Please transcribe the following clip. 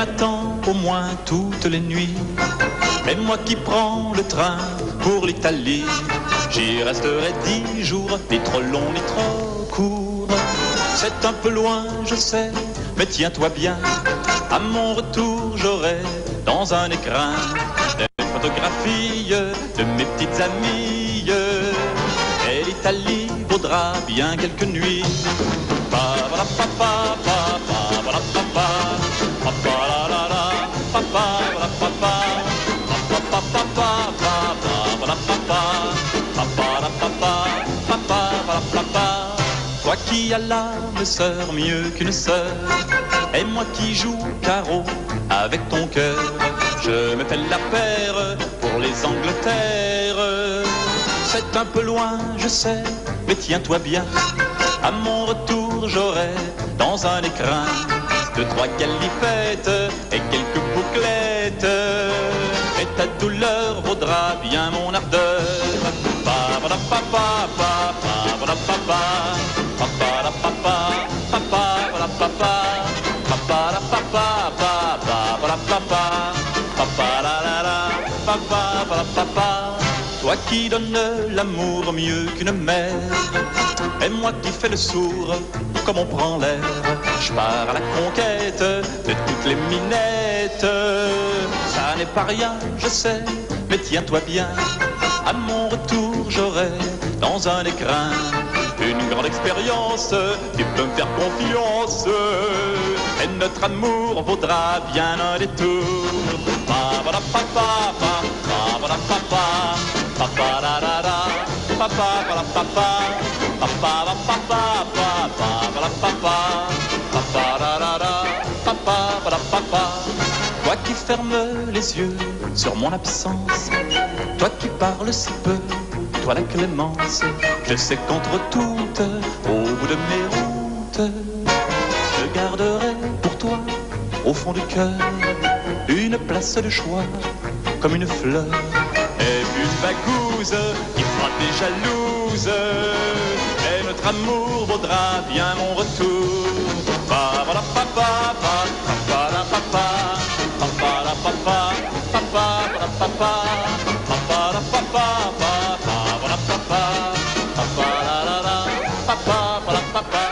m'attend au moins toutes les nuits. Et moi qui prends le train pour l'Italie, j'y resterai 10 jours, ni trop long ni trop court. C'est un peu loin, je sais, mais tiens-toi bien. À mon retour, j'aurai dans un écrin des photographies de mes petites amies. Et l'Italie vaudra bien quelques nuits. Toi qui as l'âme sœur mieux qu'une sœur, et moi qui joue carreau avec ton cœur, je me fais la paire pour les Angleterres. C'est un peu loin, je sais, mais tiens-toi bien. À mon retour, j'aurai dans un écrin 2-3 galipettes et quelques bouclettes. Et ta douleur vaudra bien mon ardeur. Toi qui donnes l'amour mieux qu'une mère, et moi qui fais le sourd comme on prend l'air, je pars à la conquête de toutes les minettes. Ça n'est pas rien, je sais, mais tiens-toi bien. À mon retour, j'aurai dans un écrin une grande expérience. Tu peux me faire confiance, et notre amour vaudra bien un détour. Toi qui fermes les yeux sur mon absence, toi qui parles si peu, toi la clémence, je sais qu'entre toutes, au bout de mes routes, je garderai pour toi, au fond du cœur, une place de choix, comme une fleur. Et puis une bagouze qui fera des jalouses, et notre amour vaudra bien mon retour. Papa